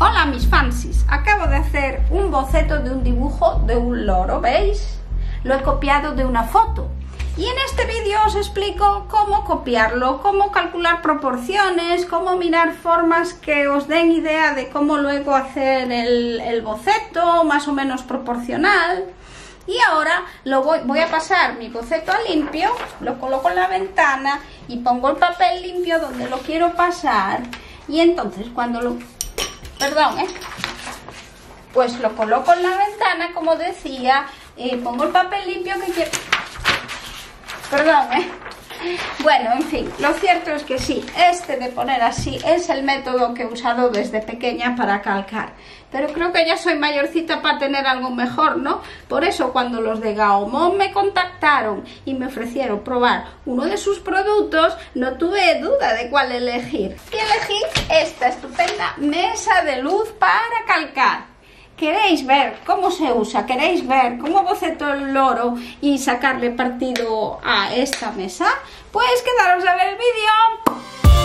Hola mis fancies, acabo de hacer un boceto de un dibujo de un loro, ¿veis? Lo he copiado de una foto y en este vídeo os explico cómo copiarlo, cómo calcular proporciones, cómo mirar formas que os den idea de cómo luego hacer el boceto más o menos proporcional. Y ahora voy a pasar mi boceto a limpio, lo coloco en la ventana y pongo el papel limpio donde lo quiero pasar y entonces cuando pues lo coloco en la ventana, como decía, pongo el papel limpio que quiero... Bueno, en fin, lo cierto es que sí, este de poner así es el método que he usado desde pequeña para calcar. Pero creo que ya soy mayorcita para tener algo mejor, ¿no? Por eso cuando los de Gaomon me contactaron y me ofrecieron probar uno de sus productos, no tuve duda de cuál elegir. Y elegí esta estupenda mesa de luz para calcar. ¿Queréis ver cómo se usa? ¿Queréis ver cómo boceto el loro y sacarle partido a esta mesa? Pues quedaros a ver el vídeo.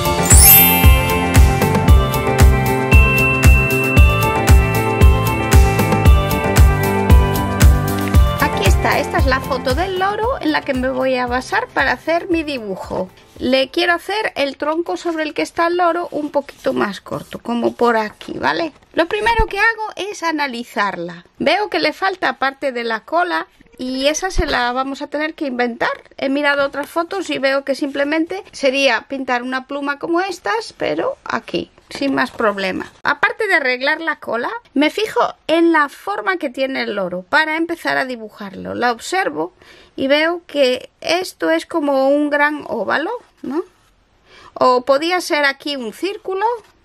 Esta es la foto del loro en la que me voy a basar para hacer mi dibujo. Le quiero hacer el tronco sobre el que está el loro un poquito más corto, como por aquí, ¿vale? Lo primero que hago es analizarla. Veo que le falta parte de la cola y esa se la vamos a tener que inventar. He mirado otras fotos y veo que simplemente sería pintar una pluma como estas, pero aquí, sin más problema. Aparte de arreglar la cola, me fijo en la forma que tiene el loro para empezar a dibujarlo. La observo y veo que esto es como un gran óvalo, ¿no? O podía ser aquí un círculo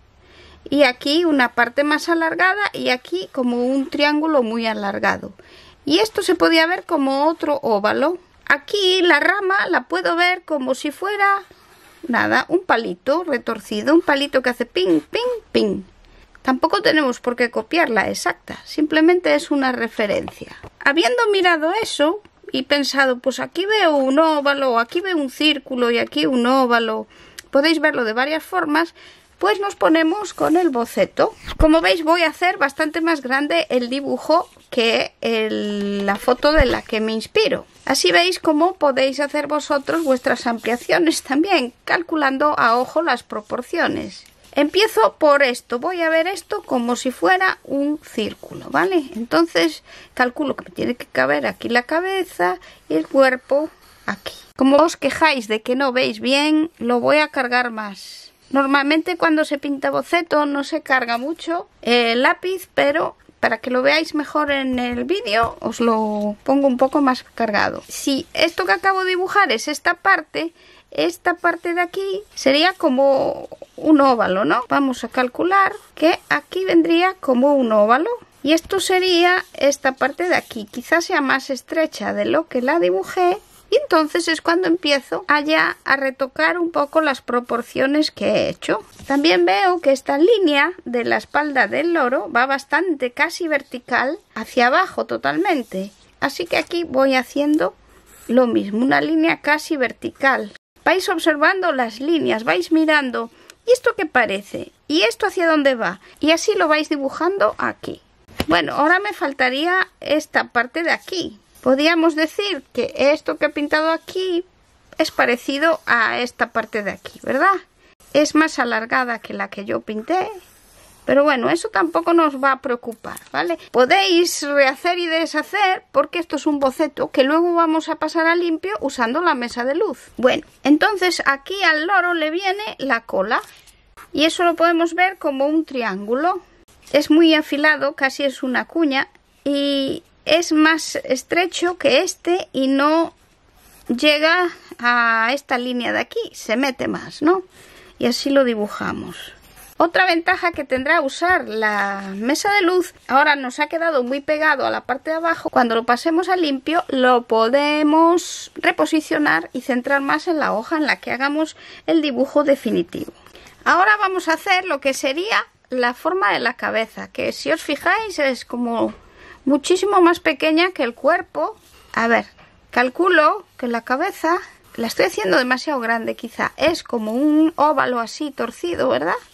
y aquí una parte más alargada y aquí como un triángulo muy alargado. Y esto se podía ver como otro óvalo. Aquí la rama la puedo ver como si fuera... nada, un palito retorcido, un palito que hace ping, ping, ping. Tampoco tenemos por qué copiarla exacta, simplemente es una referencia. Habiendo mirado eso y pensado, pues aquí veo un óvalo, aquí veo un círculo y aquí un óvalo, podéis verlo de varias formas, pues nos ponemos con el boceto. Como veis voy a hacer bastante más grande el dibujo que la foto de la que me inspiro. Así veis cómo podéis hacer vosotros vuestras ampliaciones también, calculando a ojo las proporciones. Empiezo por esto, voy a ver esto como si fuera un círculo, ¿vale? Entonces calculo que me tiene que caber aquí la cabeza y el cuerpo aquí. Como os quejáis de que no veis bien, lo voy a cargar más. Normalmente cuando se pinta boceto no se carga mucho el lápiz, pero para que lo veáis mejor en el vídeo os lo pongo un poco más cargado. Si esto que acabo de dibujar es esta parte de aquí sería como un óvalo, ¿no? Vamos a calcular que aquí vendría como un óvalo y esto sería esta parte de aquí. Quizás sea más estrecha de lo que la dibujé. Y entonces es cuando empiezo allá a retocar un poco las proporciones que he hecho. También veo que esta línea de la espalda del loro va bastante, casi vertical, hacia abajo totalmente. Así que aquí voy haciendo lo mismo, una línea casi vertical. Vais observando las líneas, vais mirando. ¿Y esto qué parece? ¿Y esto hacia dónde va? Y así lo vais dibujando aquí. Bueno, ahora me faltaría esta parte de aquí. Podríamos decir que esto que he pintado aquí es parecido a esta parte de aquí, ¿verdad? Es más alargada que la que yo pinté, pero bueno, eso tampoco nos va a preocupar, ¿vale? Podéis rehacer y deshacer porque esto es un boceto que luego vamos a pasar a limpio usando la mesa de luz. Bueno, entonces aquí al loro le viene la cola y eso lo podemos ver como un triángulo. Es muy afilado, casi es una cuña y... es más estrecho que este y no llega a esta línea de aquí, se mete más, ¿no? Y así lo dibujamos. Otra ventaja que tendrá usar la mesa de luz, ahora nos ha quedado muy pegado a la parte de abajo, cuando lo pasemos a limpio lo podemos reposicionar y centrar más en la hoja en la que hagamos el dibujo definitivo. Ahora vamos a hacer lo que sería la forma de la cabeza, que si os fijáis es como... muchísimo más pequeña que el cuerpo. A ver, calculo que la cabeza la estoy haciendo demasiado grande quizá. Es como un óvalo así torcido, ¿verdad?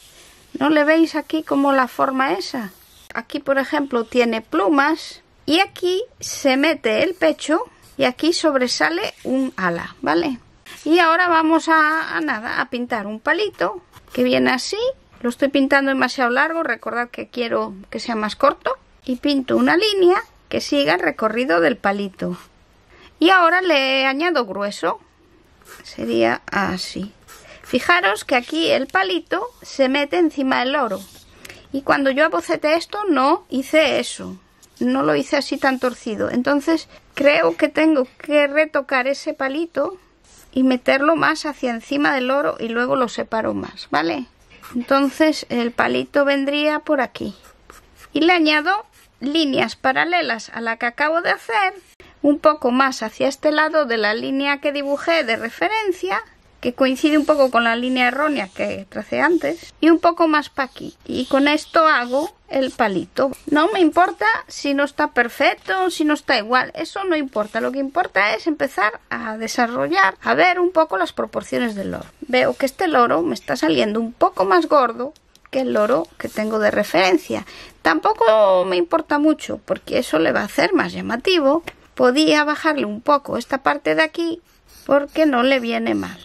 ¿No le veis aquí como la forma esa? Aquí, por ejemplo, tiene plumas y aquí se mete el pecho y aquí sobresale un ala, ¿vale? Y ahora vamos a pintar un palito que viene así. Lo estoy pintando demasiado largo, recordad que quiero que sea más corto. Y pinto una línea que siga el recorrido del palito. Y ahora le añado grueso. Sería así. Fijaros que aquí el palito se mete encima del loro. Y cuando yo aboceté esto no hice eso. No lo hice así tan torcido. Entonces creo que tengo que retocar ese palito y meterlo más hacia encima del loro y luego lo separo más, ¿vale? Entonces el palito vendría por aquí. Y le añado líneas paralelas a la que acabo de hacer, un poco más hacia este lado de la línea que dibujé de referencia, que coincide un poco con la línea errónea que tracé antes, y un poco más para aquí. Y con esto hago el palito. No me importa si no está perfecto, si no está igual, eso no importa. Lo que importa es empezar a desarrollar, a ver un poco las proporciones del loro. Veo que este loro me está saliendo un poco más gordo que el loro que tengo de referencia. Tampoco me importa mucho porque eso le va a hacer más llamativo. Podía bajarle un poco esta parte de aquí porque no le viene mal.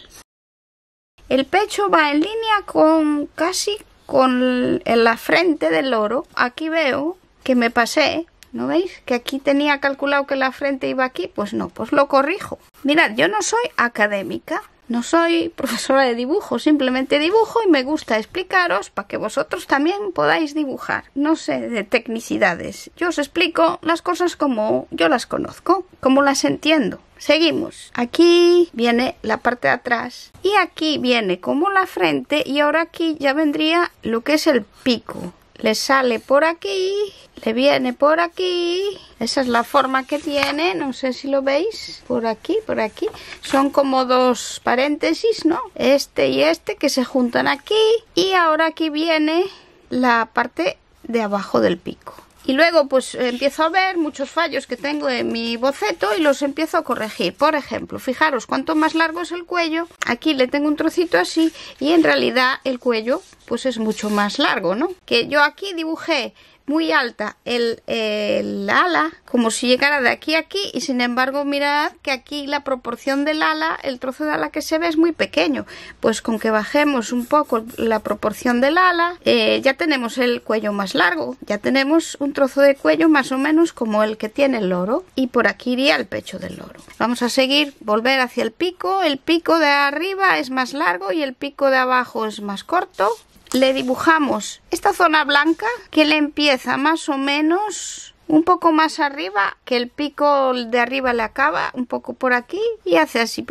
El pecho va en línea con casi con la frente del loro. Aquí veo que me pasé, ¿no veis? Que aquí tenía calculado que la frente iba aquí, pues no, pues lo corrijo. Mirad, yo no soy académica, no soy profesora de dibujo, simplemente dibujo y me gusta explicaros para que vosotros también podáis dibujar. No sé de tecnicidades, yo os explico las cosas como yo las conozco, como las entiendo. Seguimos. Aquí viene la parte de atrás y aquí viene como la frente y ahora aquí ya vendría lo que es el pico. Le sale por aquí, le viene por aquí. Esa es la forma que tiene, no sé si lo veis. Por aquí, por aquí. Son como dos paréntesis, ¿no? Este y este que se juntan aquí. Y ahora aquí viene la parte de abajo del pico. Y luego pues empiezo a ver muchos fallos que tengo en mi boceto y los empiezo a corregir. Por ejemplo, fijaros, cuanto más largo es el cuello, aquí le tengo un trocito así y en realidad el cuello pues es mucho más largo, ¿no? Que yo aquí dibujé muy alta el ala, como si llegara de aquí a aquí, y sin embargo mirad que aquí la proporción del ala, el trozo de ala que se ve es muy pequeño. Pues con que bajemos un poco la proporción del ala, ya tenemos el cuello más largo, ya tenemos un trozo de cuello más o menos como el que tiene el loro, y por aquí iría el pecho del loro. Vamos a seguir, volver hacia el pico de arriba es más largo y el pico de abajo es más corto. Le dibujamos esta zona blanca que le empieza más o menos un poco más arriba, que el pico de arriba le acaba un poco por aquí y hace así,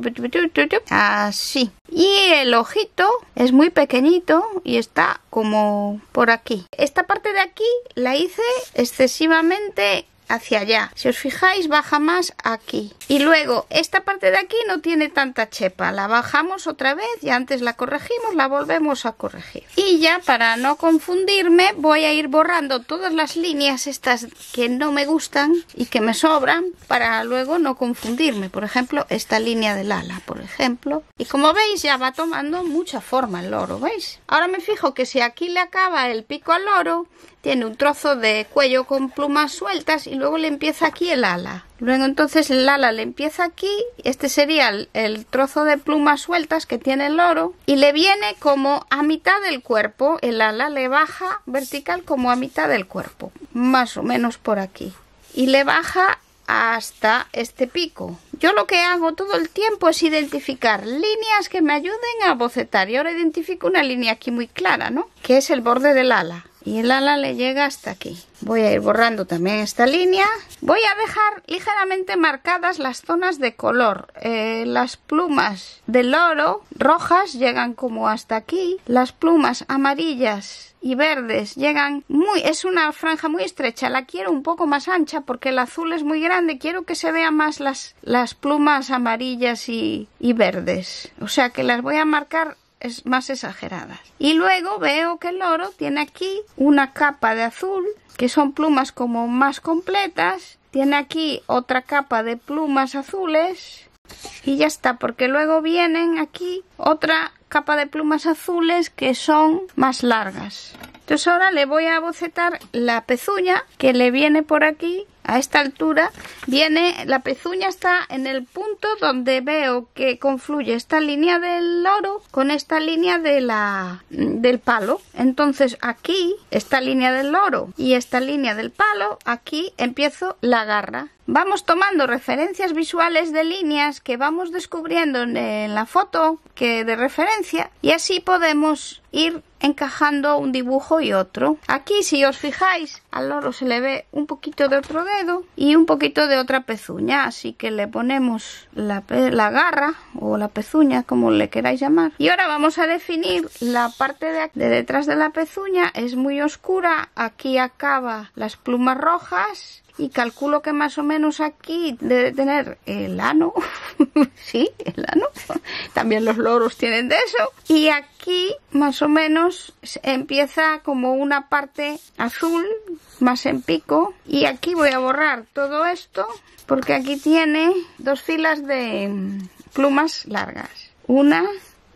así. Y el ojito es muy pequeñito y está como por aquí. Esta parte de aquí la hice excesivamente hacia allá. Si os fijáis, baja más aquí. Y luego, esta parte de aquí no tiene tanta chepa. La bajamos otra vez y antes la corregimos, la volvemos a corregir. Y ya, para no confundirme, voy a ir borrando todas las líneas estas que no me gustan y que me sobran para luego no confundirme. Por ejemplo, esta línea del ala, por ejemplo. Y como veis, ya va tomando mucha forma el loro, ¿veis? Ahora me fijo que si aquí le acaba el pico al loro, tiene un trozo de cuello con plumas sueltas y luego le empieza aquí el ala. Luego entonces el ala le empieza aquí, este sería el trozo de plumas sueltas que tiene el loro y le viene como a mitad del cuerpo, el ala le baja vertical como a mitad del cuerpo, más o menos por aquí. Y le baja hasta este pico. Yo lo que hago todo el tiempo es identificar líneas que me ayuden a bocetar y ahora identifico una línea aquí muy clara, ¿no? Que es el borde del ala. Y el ala le llega hasta aquí. Voy a ir borrando también esta línea. Voy a dejar ligeramente marcadas las zonas de color. Las plumas del loro rojas llegan como hasta aquí. Las plumas amarillas y verdes llegan es una franja muy estrecha. La quiero un poco más ancha porque el azul es muy grande. Quiero que se vean más las plumas amarillas y verdes. O sea que las voy a marcar más exageradas. Y luego veo que el loro tiene aquí una capa de azul, que son plumas como más completas. Tiene aquí otra capa de plumas azules. Y ya está, porque luego vienen aquí otra capa de plumas azules que son más largas. Entonces ahora le voy a bocetar la pezuña que le viene por aquí. A esta altura viene, la pezuña está en el punto donde veo que confluye esta línea del loro con esta línea del palo. Entonces aquí, esta línea del loro y esta línea del palo, aquí empiezo la garra. Vamos tomando referencias visuales de líneas que vamos descubriendo en la foto que de referencia y así podemos ir encajando un dibujo y otro. Aquí, si os fijáis, al loro se le ve un poquito de otro dedo y un poquito de otra pezuña, así que le ponemos la garra o la pezuña, como le queráis llamar. Y ahora vamos a definir la parte de detrás de la pezuña. Es muy oscura, aquí acaba las plumas rojas. Y calculo que más o menos aquí debe tener el ano. Sí, el ano. También los loros tienen de eso. Y aquí más o menos empieza como una parte azul, más en pico. Y aquí voy a borrar todo esto porque aquí tiene dos filas de plumas largas. Una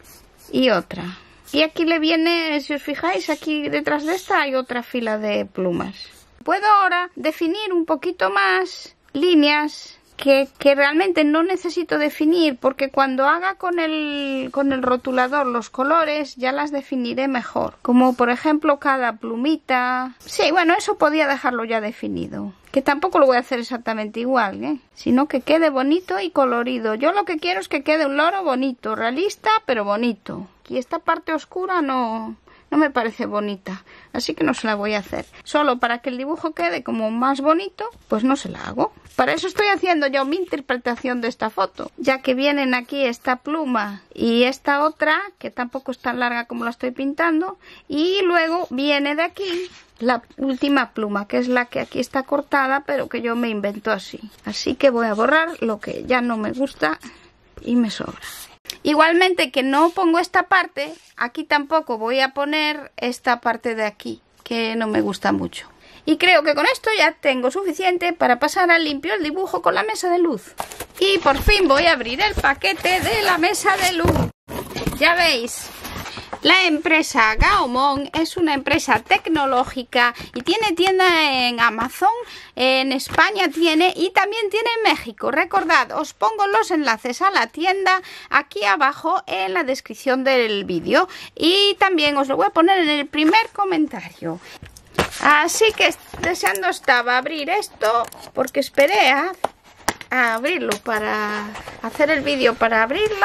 y otra. Y aquí le viene, si os fijáis, aquí detrás de esta hay otra fila de plumas. Puedo ahora definir un poquito más líneas que realmente no necesito definir porque cuando haga con el rotulador los colores ya las definiré mejor. Como por ejemplo cada plumita. Sí, bueno, eso podía dejarlo ya definido. Que tampoco lo voy a hacer exactamente igual, sino que quede bonito y colorido. Yo lo que quiero es que quede un loro bonito, realista pero bonito. Y esta parte oscura no me parece bonita, así que no se la voy a hacer. Solo para que el dibujo quede como más bonito, pues no se la hago. Para eso estoy haciendo yo mi interpretación de esta foto, ya que vienen aquí esta pluma y esta otra, que tampoco es tan larga como la estoy pintando, y luego viene de aquí la última pluma, que es la que aquí está cortada, pero que yo me invento así. Así que voy a borrar lo que ya no me gusta y me sobra. Igualmente que no pongo esta parte, aquí tampoco voy a poner esta parte de aquí, que no me gusta mucho. Y creo que con esto ya tengo suficiente para pasar al limpio el dibujo con la mesa de luz. Y por fin voy a abrir el paquete de la mesa de luz. Ya veis, la empresa Gaomon es una empresa tecnológica y tiene tienda en Amazon, en España tiene y también tiene en México. Recordad, os pongo los enlaces a la tienda aquí abajo en la descripción del vídeo y también os lo voy a poner en el primer comentario. Así que deseando estaba abrir esto porque esperé a abrirlo para hacer el vídeo para abrirlo.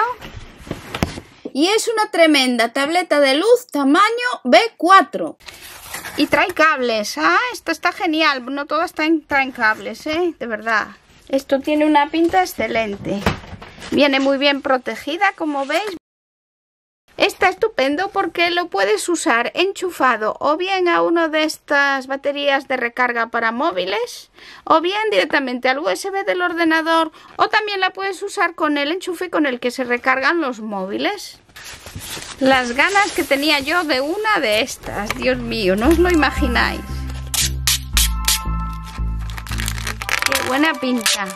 Y es una tremenda tableta de luz tamaño B4. Y trae cables. Ah, esto está genial. No todas traen cables, de verdad. Esto tiene una pinta excelente. Viene muy bien protegida, como veis. Está estupendo porque lo puedes usar enchufado o bien a una de estas baterías de recarga para móviles o bien directamente al USB del ordenador o también la puedes usar con el enchufe con el que se recargan los móviles. Las ganas que tenía yo de una de estas, Dios mío, no os lo imagináis. Qué buena pinta.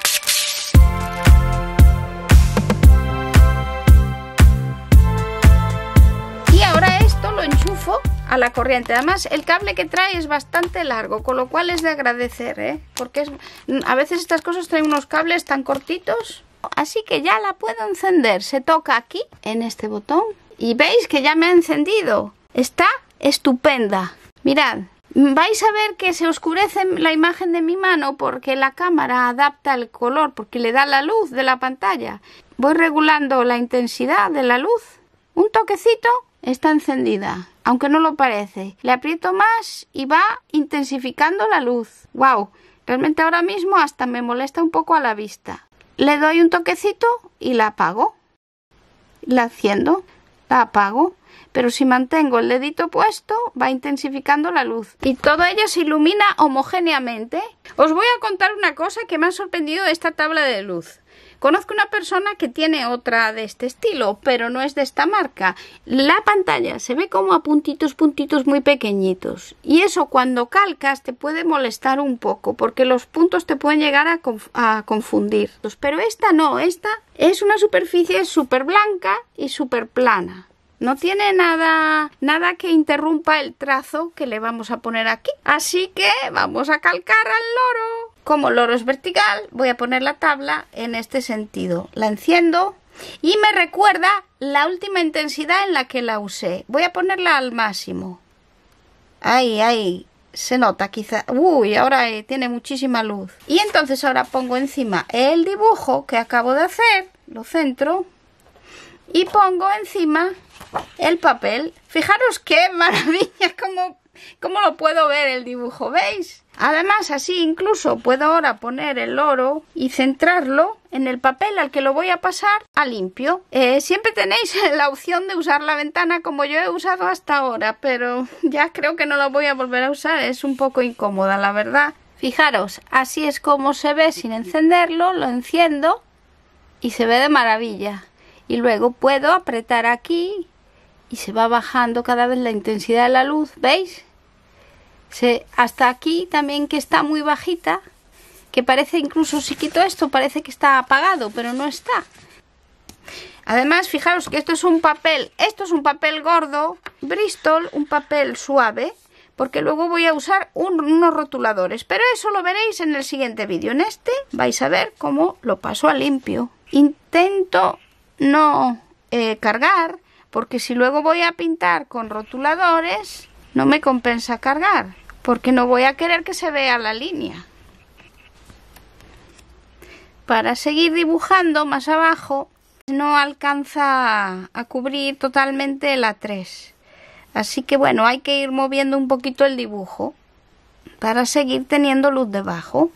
Y ahora esto lo enchufo a la corriente. Además el cable que trae es bastante largo, con lo cual es de agradecer, porque a veces estas cosas traen unos cables tan cortitos. Así que ya la puedo encender. Se toca aquí en este botón y veis que ya me ha encendido. Está estupenda. Mirad, vais a ver que se oscurece la imagen de mi mano porque la cámara adapta el color, porque le da la luz de la pantalla. Voy regulando la intensidad de la luz. Un toquecito, está encendida, aunque no lo parece. Le aprieto más y va intensificando la luz. ¡Wow! Realmente ahora mismo hasta me molesta un poco a la vista. Le doy un toquecito y la apago. La enciendo, la apago. Pero si mantengo el dedito puesto, va intensificando la luz. Y todo ello se ilumina homogéneamente. Os voy a contar una cosa que me ha sorprendido de esta tabla de luz. Conozco una persona que tiene otra de este estilo, pero no es de esta marca. La pantalla se ve como a puntitos muy pequeñitos. Y eso cuando calcas te puede molestar un poco, porque los puntos te pueden llegar a confundir. Pero esta no, esta es una superficie súper blanca y súper plana. No tiene nada que interrumpa el trazo que le vamos a poner aquí. Así que vamos a calcar al loro. Como el loro es vertical, voy a poner la tabla en este sentido. La enciendo y me recuerda la última intensidad en la que la usé. Voy a ponerla al máximo. Ahí. Se nota quizá. Uy, ahora tiene muchísima luz. Y entonces ahora pongo encima el dibujo que acabo de hacer. Lo centro. Y pongo encima el papel. Fijaros qué maravilla, cómo lo puedo ver el dibujo, ¿veis? Además, así incluso puedo ahora poner el loro y centrarlo en el papel al que lo voy a pasar a limpio. Siempre tenéis la opción de usar la ventana como yo he usado hasta ahora, pero ya creo que no la voy a volver a usar, es un poco incómoda, la verdad. Fijaros, así es como se ve sin encenderlo, lo enciendo y se ve de maravilla. Y luego puedo apretar aquí y se va bajando cada vez la intensidad de la luz, ¿veis? Hasta aquí también, que está muy bajita, que parece, incluso si quito esto, parece que está apagado, pero no está. Además, fijaros que esto es un papel gordo, Bristol, un papel suave, porque luego voy a usar unos rotuladores, pero eso lo veréis en el siguiente vídeo. En este vais a ver cómo lo paso a limpio. Intento no cargar, porque si luego voy a pintar con rotuladores no me compensa cargar, porque no voy a querer que se vea la línea. Para seguir dibujando más abajo no alcanza a cubrir totalmente la 3, así que bueno, hay que ir moviendo un poquito el dibujo para seguir teniendo luz debajo.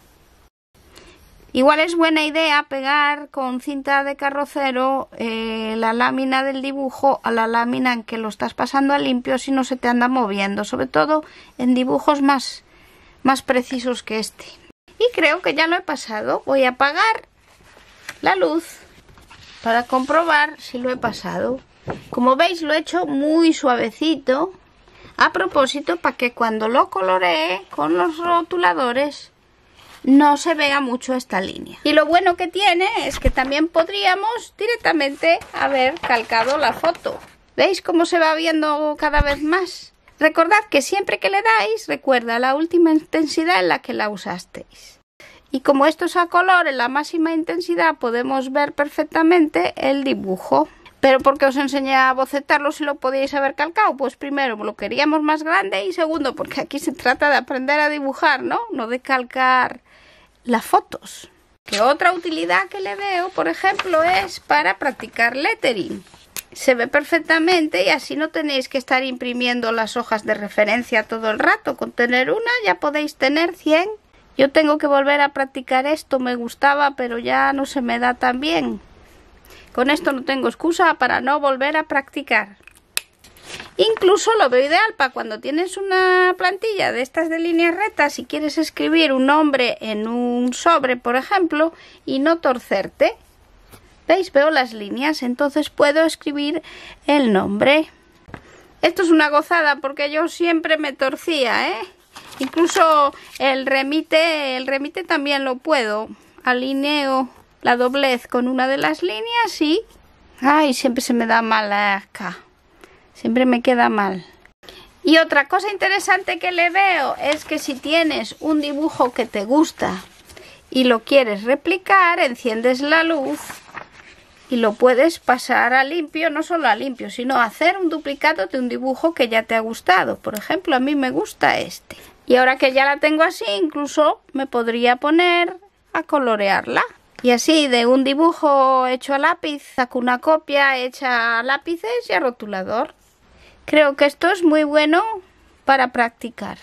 Igual es buena idea pegar con cinta de carrocero la lámina del dibujo a la lámina en que lo estás pasando a limpio, si no se te anda moviendo, sobre todo en dibujos más precisos que este. Y creo que ya lo he pasado. Voy a apagar la luz para comprobar si lo he pasado. Como veis, lo he hecho muy suavecito, a propósito, para que cuando lo coloree con los rotuladores no se vea mucho esta línea. Y lo bueno que tiene es que también podríamos directamente haber calcado la foto. ¿Veis cómo se va viendo cada vez más? Recordad que siempre que le dais, recuerda la última intensidad en la que la usasteis. Y como esto es a color en la máxima intensidad, podemos ver perfectamente el dibujo. Pero ¿por qué os enseñé a bocetarlo si lo podíais haber calcado? Pues primero, lo queríamos más grande, y segundo, porque aquí se trata de aprender a dibujar, ¿no? No de calcar las fotos. Que otra utilidad que le veo, por ejemplo, es para practicar lettering. Se ve perfectamente y así no tenéis que estar imprimiendo las hojas de referencia todo el rato. Con tener una ya podéis tener 100. Yo tengo que volver a practicar esto, me gustaba, pero ya no se me da tan bien. Con esto no tengo excusa para no volver a practicar. Incluso lo veo ideal para cuando tienes una plantilla de estas de líneas rectas y quieres escribir un nombre en un sobre, por ejemplo, y no torcerte. ¿Veis? Veo las líneas, entonces puedo escribir el nombre. Esto es una gozada porque yo siempre me torcía, ¿eh? Incluso el remite también lo puedo. Alineo la doblez con una de las líneas y... ¡ay! Siempre se me da mal acá. Siempre me queda mal. Y otra cosa interesante que le veo es que si tienes un dibujo que te gusta y lo quieres replicar, enciendes la luz y lo puedes pasar a limpio, no solo a limpio, sino hacer un duplicado de un dibujo que ya te ha gustado. Por ejemplo, a mí me gusta este. Y ahora que ya la tengo así, incluso me podría poner a colorearla. Y así, de un dibujo hecho a lápiz, saco una copia hecha a lápices y a rotulador. Creo que esto es muy bueno para practicar.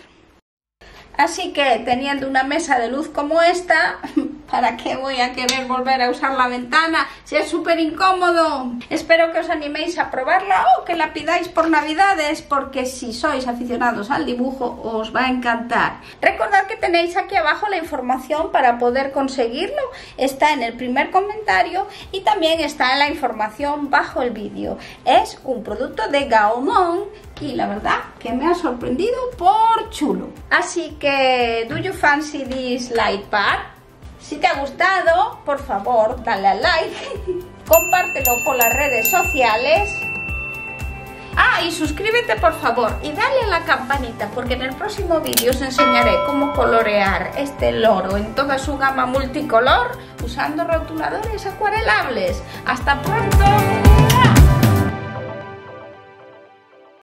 Así que, teniendo una mesa de luz como esta, ¿para qué voy a querer volver a usar la ventana si es súper incómodo? Espero que os animéis a probarla o que la pidáis por Navidades, porque si sois aficionados al dibujo os va a encantar. Recordad que tenéis aquí abajo la información para poder conseguirlo. Está en el primer comentario y también está en la información bajo el vídeo. Es un producto de Gaomon y la verdad que me ha sorprendido por chulo. Así que, do you fancy this light pad? Si te ha gustado, por favor, dale al like, compártelo por las redes sociales Ah, y suscríbete por favor y dale a la campanita porque en el próximo vídeo os enseñaré cómo colorear este loro en toda su gama multicolor usando rotuladores acuarelables. ¡Hasta pronto!